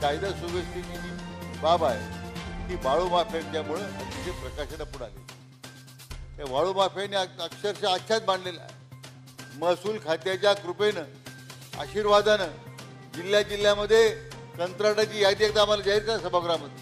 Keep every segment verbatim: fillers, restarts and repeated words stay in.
कायदा सुव्यवस्थेची जी बाब आहे ती वाळू माफियांच्यामुळे अतिशय प्रकाशनाला पुढे आली. त्या वाळू माफियांनी अक्षरशः आच्छाद बांधलेला आहे. महसूल खात्याच्या कृपेनं आशीर्वादानं जिल्ह्या जिल्ह्यामध्ये कंत्राटाची यादी एकदा आम्हाला जाहीर करा सभागृहामध्ये.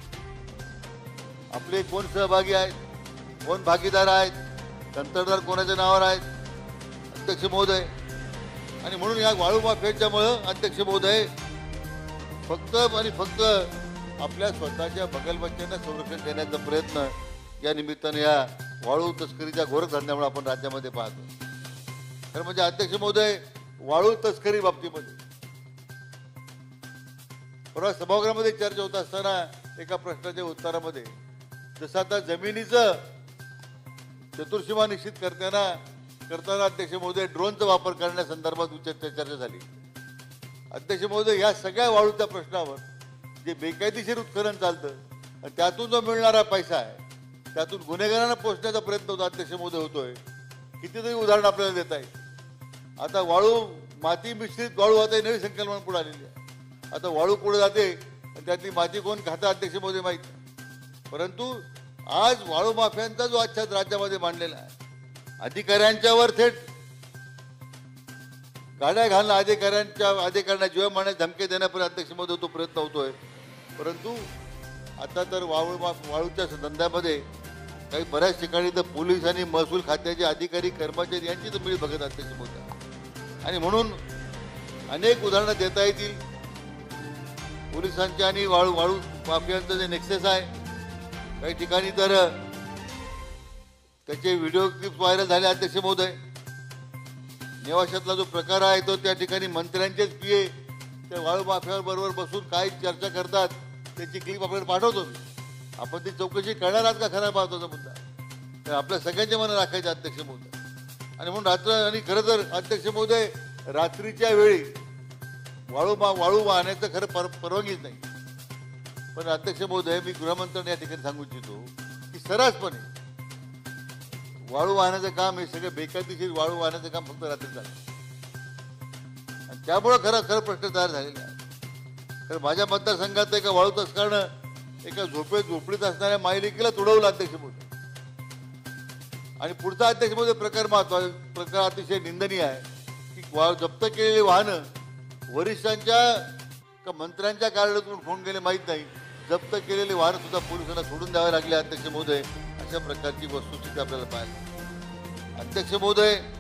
आपले कोण सहभागी आहेत, कोण भागीदार आहेत, कंत्राटदार कोणाच्या नावावर आहेत, अध्यक्ष महोदय. आणि म्हणून या वाळू माफियांच्यामुळं अध्यक्ष महोदय फक्त आणि फक्त आपल्या स्वतःच्या बगलबच्च्यांना संरक्षण देण्याचा प्रयत्न या निमित्ताने या वाळू तस्करीच्या घोर धंद्यामुळे आपण राज्यामध्ये पाहतो. तर म्हणजे अध्यक्ष महोदय वाळू तस्करी बाबतीमध्ये परवा सभागृहामध्ये चर्चा होत असताना एका प्रश्नाच्या उत्तरामध्ये जसं आता जमिनीचं चतुर्सीमा निश्चित करताना करताना अध्यक्ष महोदय ड्रोनचा वापर करण्यासंदर्भात चर्चा झाली. अध्यक्ष महोदय या सगळ्या वाळूच्या प्रश्नावर जे बेकायदेशीर उत्खनन चालतं आणि त्यातून जो मिळणारा पैसा आहे त्यातून गुन्हेगारांना पोहोचण्याचा प्रयत्न होता अध्यक्ष महोदय होतोय. कितीतरी उदाहरण आपल्याला देता येईल. आता वाळू माती मिश्रित वाळू आता नवी संकल्पना पुढे आलेली आहे. आता वाळू पुढे जाते आणि त्यातली माती कोण खातं अध्यक्ष महोदय माहीत नाही. परंतु आज वाळू माफियांचा जो आच्छाद राज्यामध्ये मांडलेला आहे अधिकाऱ्यांच्यावर थेट गाड्या घालणं अधिकाऱ्यांच्या अधिकाऱ्यांना जीव मारण्यास धमके देण्यापर्यंत अध्यक्ष महोदय तो प्रयत्न होतोय. परंतु आता तर वाळू वाळूच्या धंद्यामध्ये काही बऱ्याच ठिकाणी तर पोलीस आणि महसूल खात्याचे अधिकारी कर्मचारी यांची तर मिळी बघत अध्यक्ष महोदय. आणि म्हणून अनेक उदाहरणं देता येतील. पोलिसांच्या आणि वाळू वाळू माफियांचं जे नेक्सेस आहे काही ठिकाणी तर त्याचे व्हिडिओ क्लिप्स व्हायरल झाले अध्यक्ष महोदय. नेवाशातला जो प्रकार आहे तो त्या ठिकाणी मंत्र्यांचेच पीए त्या वाळू माफियावर बरोबर बसून काय चर्चा करतात त्याची क्लिप आपल्याला पाठवतो. आपण ती चौकशी करणार आहात का खरा महत्वाचा मुद्दा तर आपल्या सगळ्यांच्या मनात राखायचे अध्यक्ष महोदय. आणि म्हणून रात्र आणि खरं तर अध्यक्ष महोदय रात्रीच्या वेळी वाळू मा वाळू वाहण्याचं खरं पर परवानगीच नाही. पण अध्यक्ष महोदय मी गृहमंत्र्यांना या ठिकाणी सांगू इच्छितो की सर्रासपणे वाळू वाहण्याचं काम हे सगळं बेकायदेशीर वाळू वाहण्याचं काम फक्त रात्री चालतं आणि त्यामुळं खरं खरं प्रश्न तयार झालेला आहे. तर माझ्या मतदारसंघात एका वाळू तस्करानं एका झोपेत झोपडीत असणाऱ्या मायलेकीला तुडवलं अध्यक्ष महोदय. आणि पुढचा अध्यक्ष महोदय प्रकार महत्वाचा प्रकार अतिशय निंदनीय आहे की जप्त केलेली वाहनं वरिष्ठांच्या का मंत्र्यांच्या कार्यालयातून फोन केले माहीत नाही जप्त केलेली वाहनं सुद्धा पोलिसांना सोडून द्यावे लागले अध्यक्ष महोदय. अशा प्रकारची वस्तुस्थिती आपल्याला पाहायला. अध्यक्ष महोदय